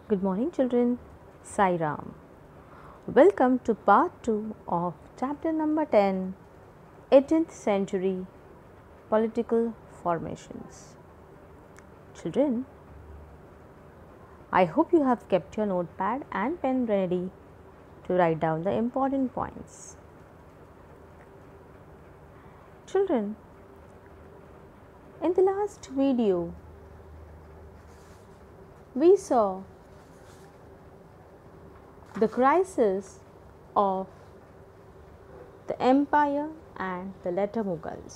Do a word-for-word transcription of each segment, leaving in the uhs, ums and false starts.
Good morning, children. Sai Ram. Welcome to part two of chapter number ten, eighteenth century political formations. Children, I hope you have kept your notepad and pen ready to write down the important points. Children, in the last video, we saw the crisis of the empire and the later Mughals,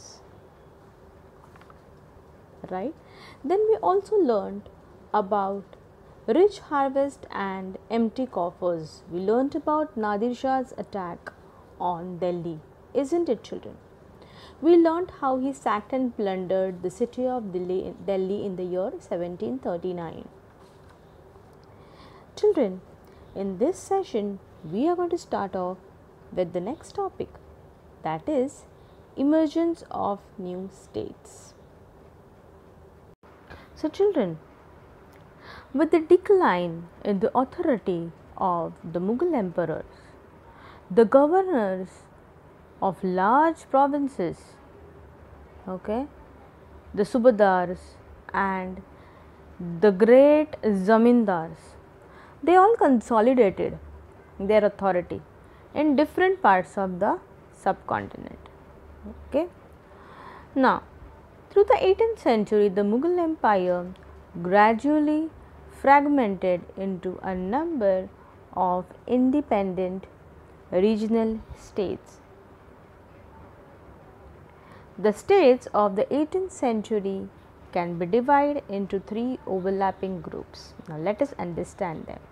right? Then we also learned about rich harvest and empty coffers. We learned about Nadir Shah's attack on Delhi, isn't it, children? We learned how he sacked and plundered the city of Delhi, Delhi in the year seventeen thirty-nine. Children, in this session, we are going to start off with the next topic, that is emergence of new states. So children, with the decline in the authority of the Mughal emperors, the governors of large provinces, okay, the subadars and the great zamindars, they all consolidated their authority in different parts of the subcontinent. Okay. Now, through the eighteenth century, the Mughal Empire gradually fragmented into a number of independent regional states. The states of the eighteenth century can be divided into three overlapping groups. Now, let us understand them.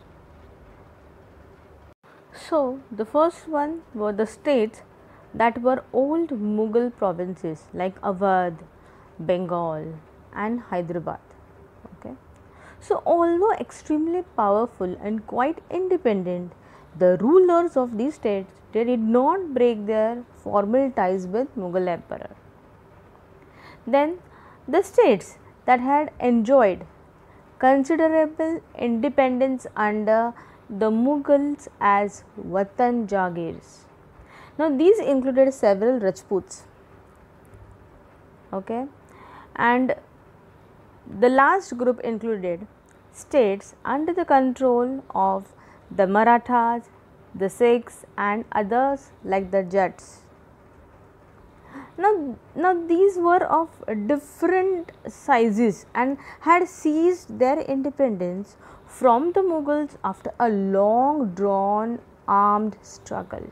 So, the first one were the states that were old Mughal provinces like Awadh, Bengal and Hyderabad. Okay. So, although extremely powerful and quite independent, the rulers of these states, they did not break their formal ties with Mughal emperor. Then the states that had enjoyed considerable independence under the Mughals as Watan Jagirs. Now these included several Rajputs, okay, and the last group included states under the control of the Marathas, the Sikhs and others like the Jats. Now, now these were of different sizes and had seized their independence from the Mughals after a long drawn armed struggle.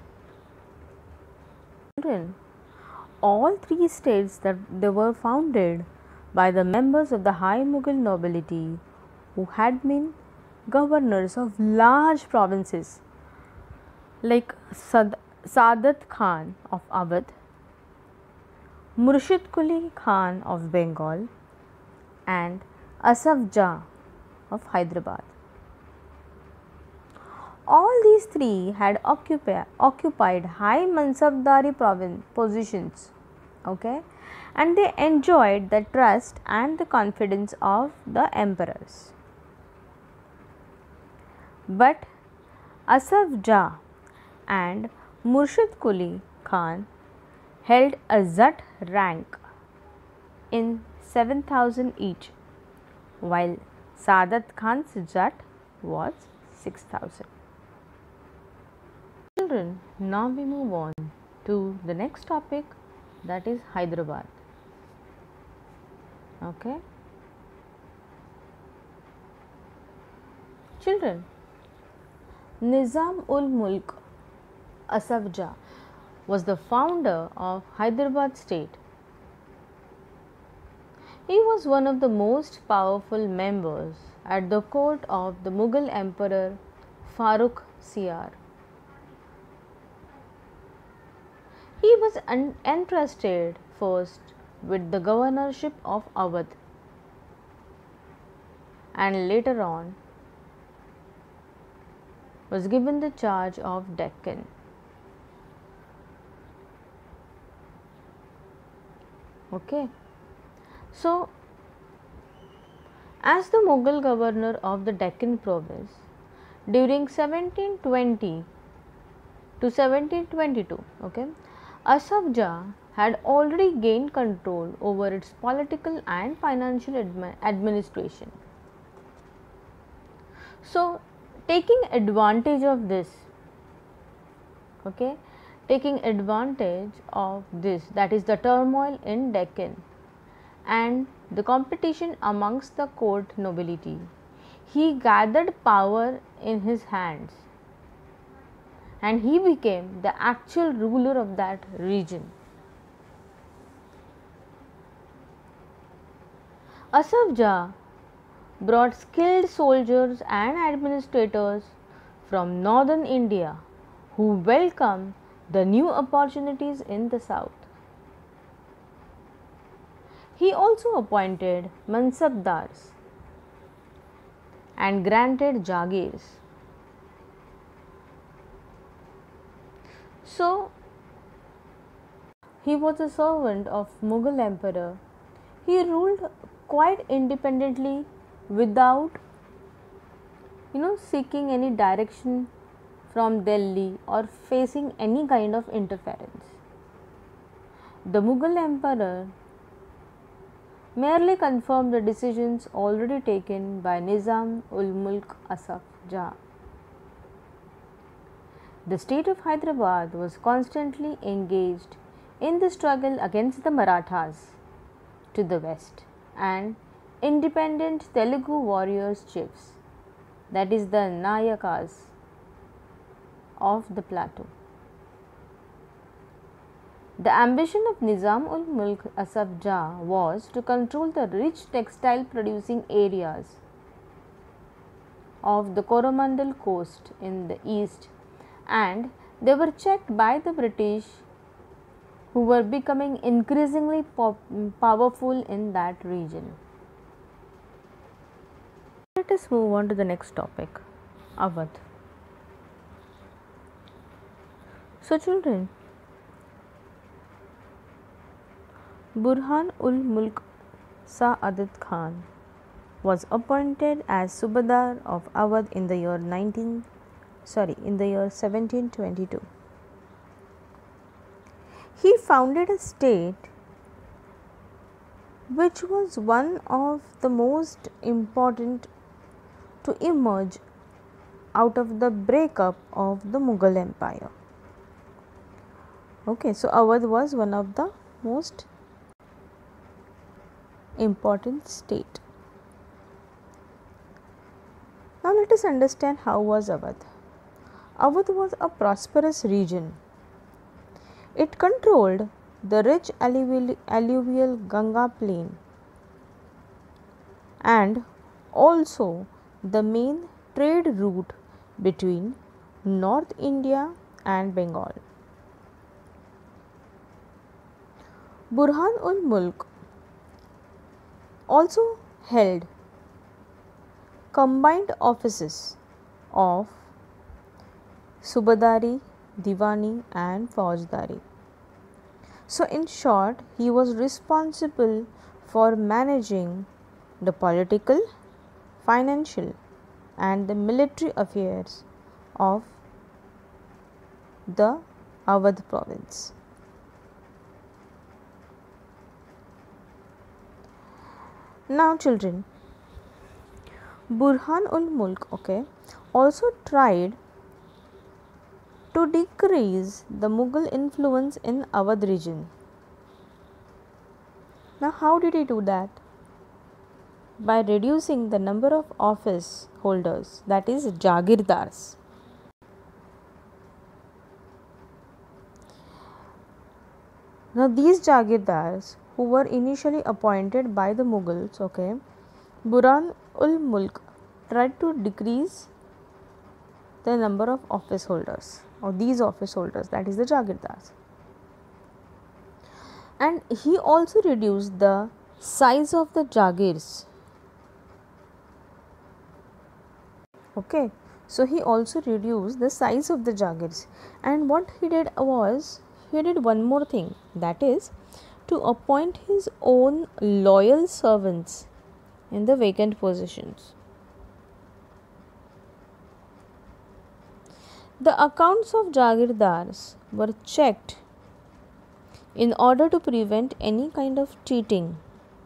All three states that they were founded by the members of the high Mughal nobility who had been governors of large provinces like Sad- Saadat Khan of Awadh, Murshid Quli Khan of Bengal and Asaf Jah of Hyderabad. All these three had occupy, occupied high Mansabdari province positions, okay, and they enjoyed the trust and the confidence of the emperors. But Asaf Jah and Murshid Quli Khan held a Jat rank in seven thousand each, while Saadat Khan's Jat was six thousand. Children, now we move on to the next topic, that is Hyderabad. Okay. Children, Nizam ul Mulk Asaf Jah was the founder of Hyderabad state. He was one of the most powerful members at the court of the Mughal emperor Farrukh Siyar. He was un- entrusted first with the governorship of Awadh and later on was given the charge of Deccan. Okay. So, As the Mughal governor of the Deccan province during seventeen twenty to seventeen twenty-two, okay, Asaf Jah had already gained control over its political and financial admi- administration. So, taking advantage of this, okay, taking advantage of this, that is the turmoil in Deccan and the competition amongst the court nobility, he gathered power in his hands and he became the actual ruler of that region. Asaf Jah brought skilled soldiers and administrators from northern India who welcomed the new opportunities in the south. He also appointed mansabdars and granted jagirs. So, he was a servant of Mughal emperor. He ruled quite independently without, you know, seeking any direction from Delhi or facing any kind of interference. The Mughal emperor merely confirmed the decisions already taken by Nizam ul Mulk Asaf Jah. The state of Hyderabad was constantly engaged in the struggle against the Marathas to the west and independent Telugu warriors chiefs, that is the Nayakas of the plateau. The ambition of Nizam ul Mulk Asaf Jah was to control the rich textile producing areas of the Coromandel coast in the east, and they were checked by the British, who were becoming increasingly pop- powerful in that region. Let us move on to the next topic, Awadh. So, children, Burhan ul Mulk Sa'adat Khan was appointed as Subadar of Awadh in the year nineteen sorry in the year seventeen twenty-two. He founded a state which was one of the most important to emerge out of the breakup of the Mughal Empire. Okay, so Awadh was one of the most important state. Now let us understand how was Awadh. Awadh was a prosperous region. It controlled the rich alluvial, alluvial Ganga plain and also the main trade route between North India and Bengal. Burhan ul Mulk also held combined offices of Subadari, Diwani and Faujdari. So, in short, he was responsible for managing the political, financial and the military affairs of the Awadh province. Now, children, Burhan ul Mulk, okay, also tried to decrease the Mughal influence in Awadh region. Now, how did he do that? By reducing the number of office holders, that is Jagirdars. Now, these Jagirdars who were initially appointed by the Mughals, okay, Burhan ul Mulk tried to decrease the number of office holders or these office holders, that is the Jagirdars, and he also reduced the size of the Jagirs. Okay, so he also reduced the size of the Jagirs, and what he did was he did one more thing, that is to appoint his own loyal servants in the vacant positions. The accounts of Jagirdars were checked in order to prevent any kind of cheating,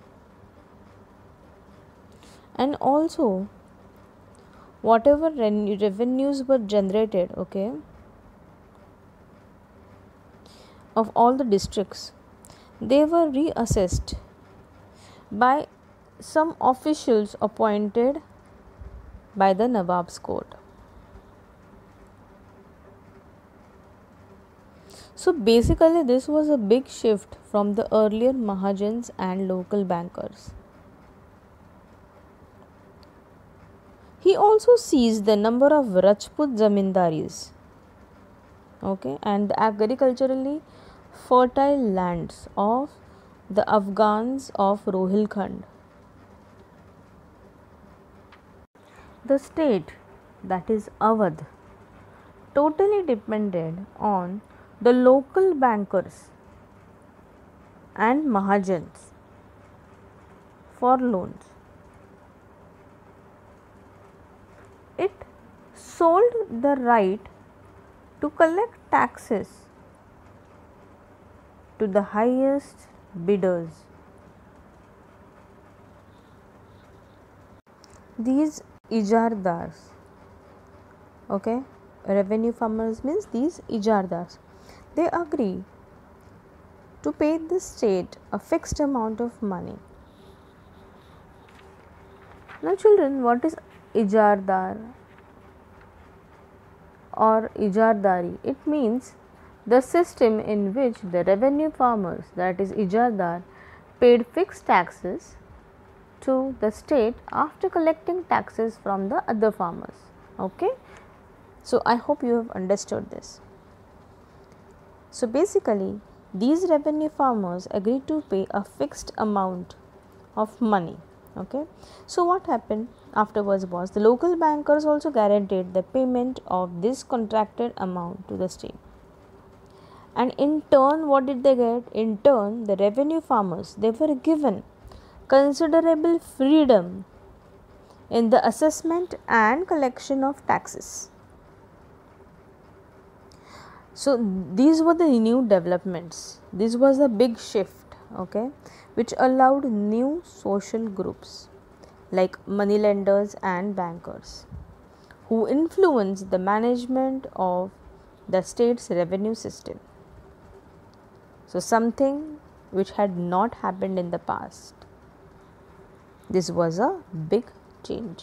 and also whatever revenues were generated, okay, of all the districts, they were reassessed by some officials appointed by the Nawab's court. So basically this was a big shift from the earlier Mahajans and local bankers. He also seized the number of Rajput zamindaris, okay, and the agriculturally fertile lands of the Afghans of Rohilkhand. The state, that is Awadh, totally depended on the local bankers and Mahajans for loans. It sold the right to collect taxes to the highest bidders. These ijardars, okay, revenue farmers means these ijardars, they agree to pay the state a fixed amount of money. Now children, what is ijardar or ijardari? It means the system in which the revenue farmers, that is ijardar, paid fixed taxes to the state after collecting taxes from the other farmers. Okay, so I hope you have understood this. So basically these revenue farmers agreed to pay a fixed amount of money. Okay, so what happened afterwards was the local bankers also guaranteed the payment of this contracted amount to the state, and in turn what did they get? In turn the revenue farmers, they were given considerable freedom in the assessment and collection of taxes. So these were the new developments. This was a big shift, okay, which allowed new social groups like moneylenders and bankers who influenced the management of the state's revenue system. So something which had not happened in the past. This was a big change.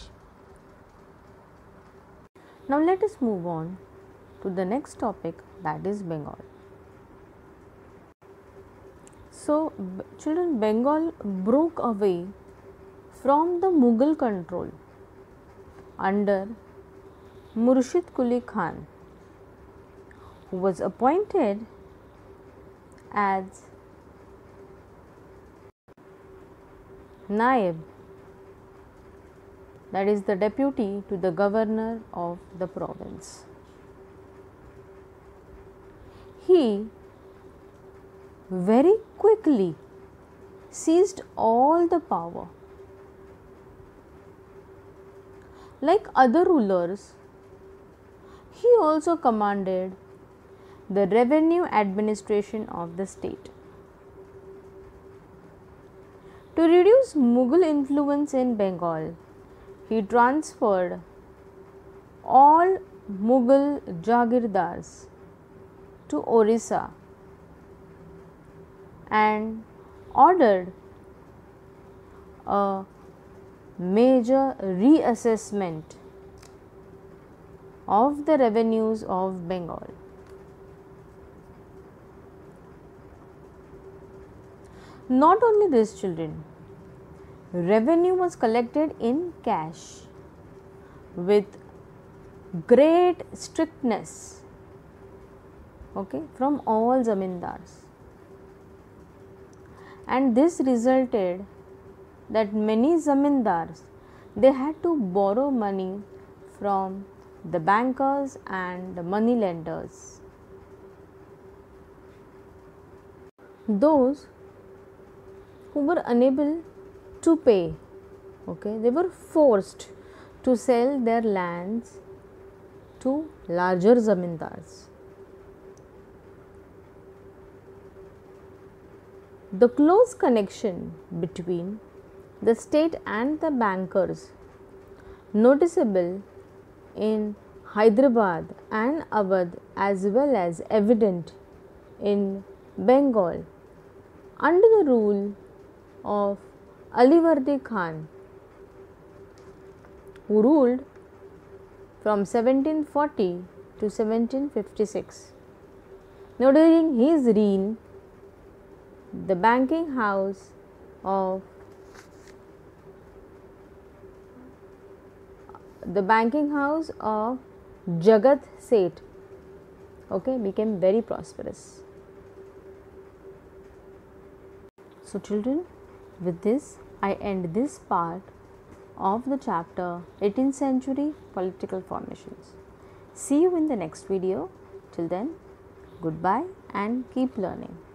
Now let us move on to the next topic, that is Bengal. So b- children, Bengal broke away from the Mughal control under Murshid Quli Khan, who was appointed as Naib, that is the deputy to the governor of the province. He very quickly seized all the power. Like other rulers, he also commanded the revenue administration of the state. To reduce Mughal influence in Bengal, he transferred all Mughal Jagirdars to Orissa and ordered a major reassessment of the revenues of Bengal. Not only this, children, revenue was collected in cash with great strictness, okay, from all zamindars, and this resulted that many zamindars, they had to borrow money from the bankers and the money lenders. Those who were unable to pay Okay, they were forced to sell their lands to larger zamindars. The close connection between the state and the bankers, noticeable in Hyderabad and Awadh as well as evident in Bengal under the rule of Alivardi Khan, who ruled from seventeen forty to seventeen fifty-six. Now, during his reign, the banking house of the banking house of Jagat Seth, okay, became very prosperous. So, children, with this I end this part of the chapter eighteenth century political formations. See you in the next video. Till then, goodbye and keep learning.